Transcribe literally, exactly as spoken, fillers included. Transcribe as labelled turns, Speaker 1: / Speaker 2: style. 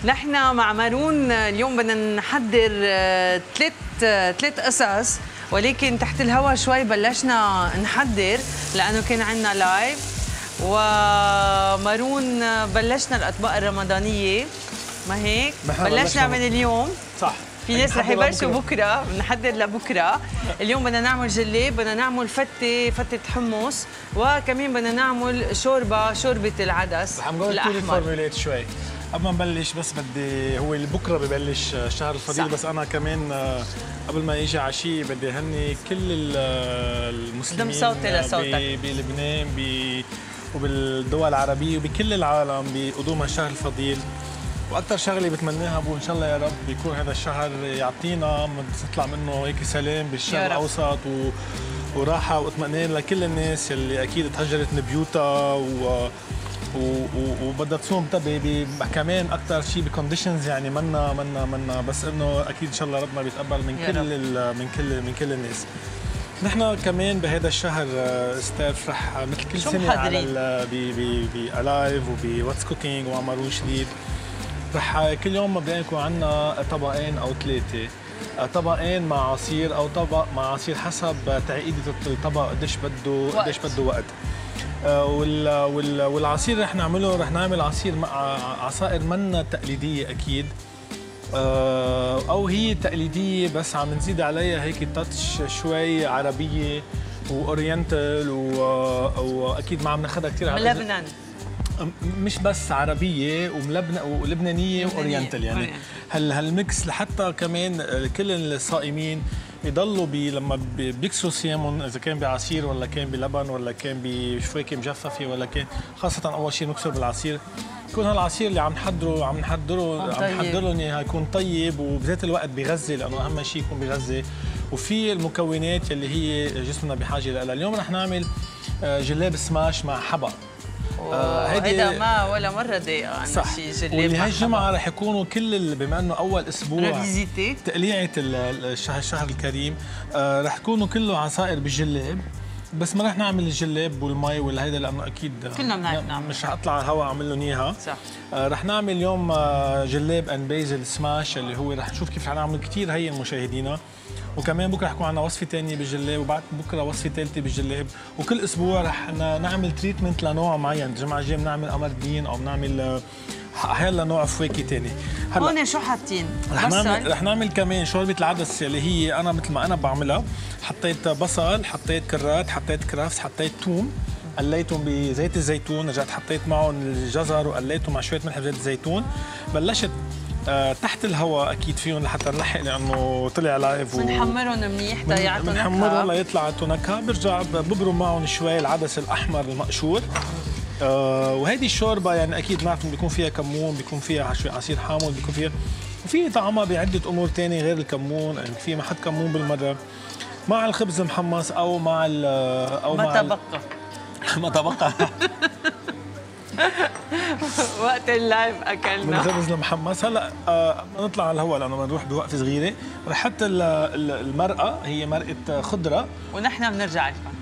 Speaker 1: نحن مع مارون اليوم بدنا نحضر ثلاث ثلاث قصص، ولكن تحت الهواء شوي بلشنا نحضر لانه كان عندنا لايف. ومارون بلشنا الاطباق الرمضانيه، ما هيك؟ بلشنا من اليوم.
Speaker 2: صح.
Speaker 1: في ناس رح يبلشوا بكره، بنحضر لبكره. اليوم بدنا نعمل جلاب، بدنا نعمل فتة فتة حمص، وكمان بدنا نعمل شوربه شوربه العدس
Speaker 2: رح نقول كل الفورمولات شوي. قبل ما نبلش بس بدي، هو بكره ببلش شهر الفضيل، صح. بس انا كمان قبل ما يجي عشيه بدي هني كل المسلمين
Speaker 1: صوتي لصوتك
Speaker 2: بلبنان وبالدول العربيه وبكل العالم بقدوم هالشهر الفضيل. واكثر شغله بتمناها ابو ان شاء الله يا رب بيكون هذا الشهر يعطينا نطلع منه هيك سلام بالشرق الاوسط و... وراحه واطمئنان لكل الناس اللي اكيد تهجرت من بيوتها و... و... وبدها تصوم كمان اكثر شيء بكونديشنز، يعني منا منا منا بس انه اكيد ان شاء الله ربنا بيتقبل من كل ال... من كل من كل الناس. نحن كمان بهذا الشهر ستاف رح مثل كل سنه على بألايف وبواتس كوكينج ومارون شديد، رح كل يوم مبدئيا يكون عندنا طبقين او ثلاثه، طبقين مع عصير او طبق مع عصير حسب تعقيده الطبق قديش بده قديش بده وقت. والعصير رح نعمله، رح نعمل عصير مع عصائر منا تقليديه اكيد، او هي تقليديه بس عم نزيد عليها هيك تاتش شوي عربيه واورينتال، واكيد ما عم ناخذها كثير
Speaker 1: من لبنان،
Speaker 2: مش بس عربيه وملبنه ولبنانيه واورينتال، يعني هال هالميكس لحتى كمان كل الصائمين يضلوا بي لما بيكسروا صيامهم، اذا كان بعصير ولا كان بلبن ولا كان بشويكه مجففه ولا كان، خاصه اول شيء نكسر بالعصير، يكون هالعصير اللي عم نحضره عم نحضره عم نحضر لهم اياه يكون طيب وبذات الوقت بيغذي، لانه اهم شيء يكون بيغذي وفي المكونات اللي هي جسمنا بحاجه لها. اليوم رح نعمل جلاب سماش مع حبق.
Speaker 1: هيدا ما ولا مره ضايقه عنا شيء جلاب.
Speaker 2: واللي هالجمعه رح يكونوا كل بما انه اول اسبوع
Speaker 1: ريفيزيتي
Speaker 2: تقليعه الشهر الشهر الكريم، رح يكونوا كله عصائر بالجلاب، بس ما رح نعمل الجلاب والمي ولا هيدا لانه اكيد
Speaker 1: كلنا بنعرف نعمل،
Speaker 2: مش رح اطلع على الهواء اعمل لهم اياها.
Speaker 1: صح.
Speaker 2: رح نعمل اليوم جلاب ان بيزل سماش اللي هو رح نشوف كيف رح نعمل كثير هين مشاهدينا، وكمان بكره رح يكون عندنا وصفه ثانيه بالجلاب، وبعد بكره وصفه ثالثه بالجلاب، وكل اسبوع رح نعمل تريتمنت لنوع معين. الجمعه الجايه بنعمل قمردين او بنعمل هلا نوع فواكه ثاني.
Speaker 1: هون شو حاطين؟
Speaker 2: رح نعمل رح نعمل كمان شوربه العدس اللي هي انا مثل ما انا بعملها، حطيت بصل، حطيت كرات، حطيت كرافس، حطيت ثوم، قليتهم بزيت الزيتون، رجعت حطيت معهم الجزر وقليتهم مع شويه ملح بزيت الزيتون. بلشت أه تحت الهواء اكيد فيهم لحتى نلحق لانه طلع لايف،
Speaker 1: بنحمرهم منيح تيعطوا نكهه،
Speaker 2: بنحمرهم ليطلعوا نكهه، برجع ببرم معهم شوي العدس الاحمر المقشور. أه وهيدي الشوربه يعني اكيد بنعرف بيكون فيها كمون، بيكون فيها شوي عصير حامض، بيكون فيها وفي طعمها بعده امور ثانيه غير الكمون، يعني في ما حط كمون بالمره مع الخبز المحمص او مع ال او
Speaker 1: ما
Speaker 2: مع
Speaker 1: تبقى
Speaker 2: ما تبقى
Speaker 1: وقت اللايف اكلنا
Speaker 2: من الخبز المحمص. هلا آه نطلع على الهواء لانه بنروح بوقفه صغيره، رح حط المرقه، هي مرقه خضره
Speaker 1: ونحن بنرجع لكم.